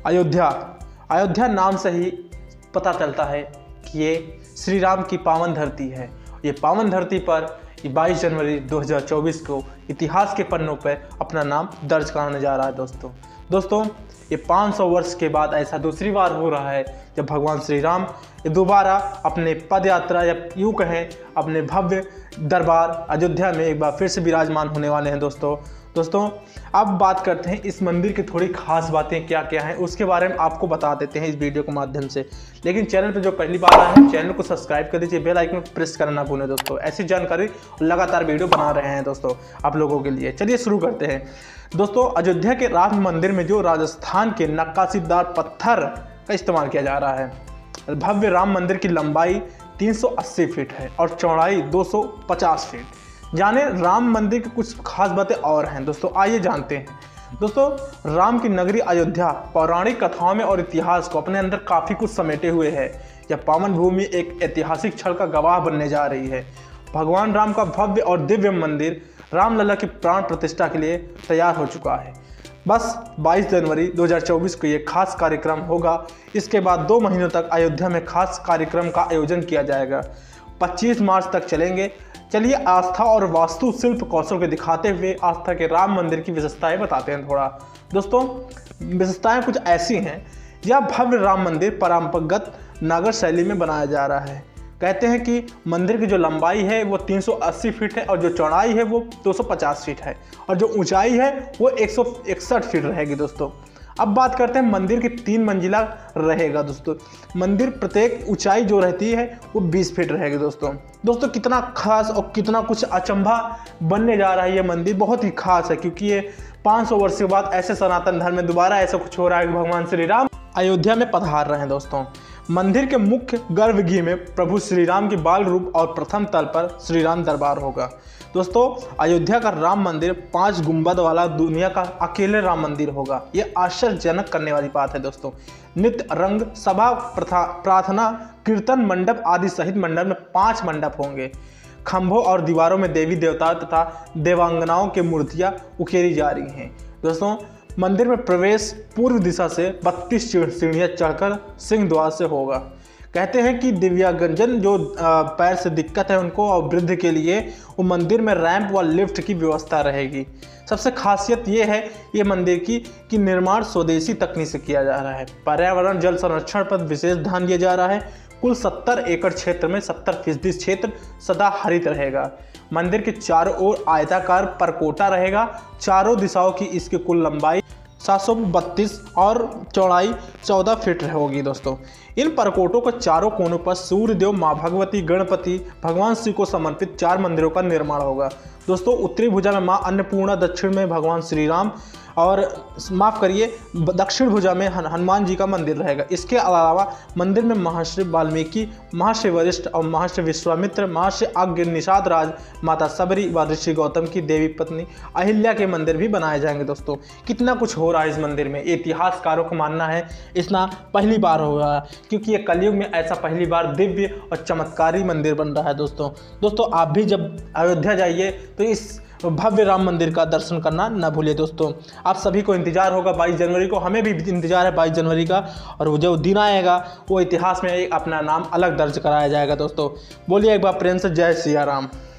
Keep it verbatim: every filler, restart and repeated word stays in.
अयोध्या अयोध्या नाम से ही पता चलता है कि ये श्री राम की पावन धरती है। ये पावन धरती पर बाईस जनवरी दो हज़ार चौबीस को इतिहास के पन्नों पर अपना नाम दर्ज कराने जा रहा है। दोस्तों दोस्तों ये पाँच सौ वर्ष के बाद ऐसा दूसरी बार हो रहा है जब भगवान श्री राम दोबारा अपने पद यात्रा या यूँ कहें अपने भव्य दरबार अयोध्या में एक बार फिर से विराजमान होने वाले हैं। दोस्तों दोस्तों अब बात करते हैं इस मंदिर की थोड़ी खास बातें क्या क्या हैं, उसके बारे में आपको बता देते हैं इस वीडियो के माध्यम से। लेकिन चैनल पर जो पहली बार आए हैं चैनल को सब्सक्राइब कर दीजिए, बेल आइकन को प्रेस करना ना भूलें। दोस्तों ऐसी जानकारी लगातार वीडियो बना रहे हैं दोस्तों आप लोगों के लिए। चलिए शुरू करते हैं। दोस्तों अयोध्या के राम मंदिर में जो राजस्थान के नक्काशीदार पत्थर का इस्तेमाल किया जा रहा है। भव्य राम मंदिर की लंबाई तीन सौ अस्सी फीट है और चौड़ाई दो सौ पचास फीट। जाने राम मंदिर की कुछ खास बातें और हैं दोस्तों, आइए जानते हैं। दोस्तों राम की नगरी अयोध्या पौराणिक कथाओं में और इतिहास को अपने अंदर काफ़ी कुछ समेटे हुए है। यह पावन भूमि एक ऐतिहासिक क्षण का गवाह बनने जा रही है। भगवान राम का भव्य और दिव्य मंदिर रामलला की प्राण प्रतिष्ठा के लिए तैयार हो चुका है। बस बाईस जनवरी दो हज़ार चौबीस को ये खास कार्यक्रम होगा। इसके बाद दो महीनों तक अयोध्या में खास कार्यक्रम का आयोजन किया जाएगा। पच्चीस मार्च तक चलेंगे। चलिए आस्था और वास्तुशिल्प कौशल को दिखाते हुए आस्था के राम मंदिर की विशेषताएं बताते हैं थोड़ा। दोस्तों विशेषताएं कुछ ऐसी हैं। यह भव्य राम मंदिर परंपरागत नागर शैली में बनाया जा रहा है। कहते हैं कि मंदिर की जो लंबाई है वो तीन सौ अस्सी फीट है और जो चौड़ाई है वो दो सौ पचास फीट है और जो ऊंचाई है वो एक सौ इकसठ फीट रहेगी। दोस्तों अब बात करते हैं मंदिर की तीन मंजिला रहेगा। दोस्तों मंदिर प्रत्येक ऊंचाई जो रहती है वो बीस फीट रहेगी। दोस्तों दोस्तों कितना खास और कितना कुछ अचंभा बनने जा रहा है ये मंदिर, बहुत ही खास है क्योंकि ये पाँच सौ वर्ष के बाद ऐसे सनातन धर्म में दोबारा ऐसा कुछ हो रहा है कि भगवान श्री राम अयोध्या में पधार रहे हैं। दोस्तों मंदिर के मुख्य गर्भगृह में प्रभु श्री राम की बाल रूप और प्रथम तल पर श्री राम दरबार होगा। दोस्तों अयोध्या का राम मंदिर पांच गुंबद वाला दुनिया का अकेले राम मंदिर होगा। ये आश्चर्यजनक करने वाली बात है। दोस्तों नित्य रंग सभा प्रार्थना कीर्तन मंडप आदि सहित मंडप में पांच मंडप होंगे। खंभों और दीवारों में देवी देवता तथा देवांगनाओं की मूर्तियां उकेरी जा रही हैं। दोस्तों मंदिर में प्रवेश पूर्व दिशा से बत्तीस सीढ़ियां चढ़कर सिंह द्वार से होगा। कहते हैं कि दिव्यांगजन जो पैर से दिक्कत है उनको और वृद्ध के लिए वो मंदिर में रैंप व लिफ्ट की व्यवस्था रहेगी। सबसे खासियत ये है ये मंदिर की कि निर्माण स्वदेशी तकनीक से किया जा रहा है। पर्यावरण जल संरक्षण पर विशेष ध्यान दिया जा रहा है। कुल सत्तर एकड़ क्षेत्र में सत्तर फीसदी क्षेत्र सदा हरित रहेगा। मंदिर के चारों ओर आयताकार परकोटा रहेगा। चारों दिशाओं की इसकी कुल लंबाई सात सौ बत्तीस और चौड़ाई चौदह फीट होगी। दोस्तों इन परकोटों के चारों कोनों पर सूर्यदेव, माँ भगवती, गणपति, भगवान शिव को समर्पित चार मंदिरों का निर्माण होगा। दोस्तों उत्तरी भुजा में माँ अन्नपूर्णा, दक्षिण में भगवान श्री राम और माफ़ करिए दक्षिण भुजा में हनुमान जी का मंदिर रहेगा। इसके अलावा मंदिर में महर्षि वाल्मीकि, महर्षि वशिष्ठ और महर्षि विश्वामित्र, महर्षि अग्नि, निषाद राज, माता सबरी व ऋषि गौतम की देवी पत्नी अहिल्या के मंदिर भी बनाए जाएंगे। दोस्तों कितना कुछ हो रहा है इस मंदिर में। इतिहासकारों का मानना है इतना पहली बार हो रहा है क्योंकि ये कलयुग में ऐसा पहली बार दिव्य और चमत्कारी मंदिर बन रहा है। दोस्तों दोस्तों आप भी जब अयोध्या जाइए तो इस भव्य राम मंदिर का दर्शन करना न भूलिए। दोस्तों आप सभी को इंतजार होगा बाईस जनवरी को, हमें भी इंतजार है बाईस जनवरी का, और वो जो दिन आएगा वो इतिहास में एक अपना नाम अलग दर्ज कराया जाएगा। दोस्तों बोलिए एक बार प्रेम से जय सिया राम।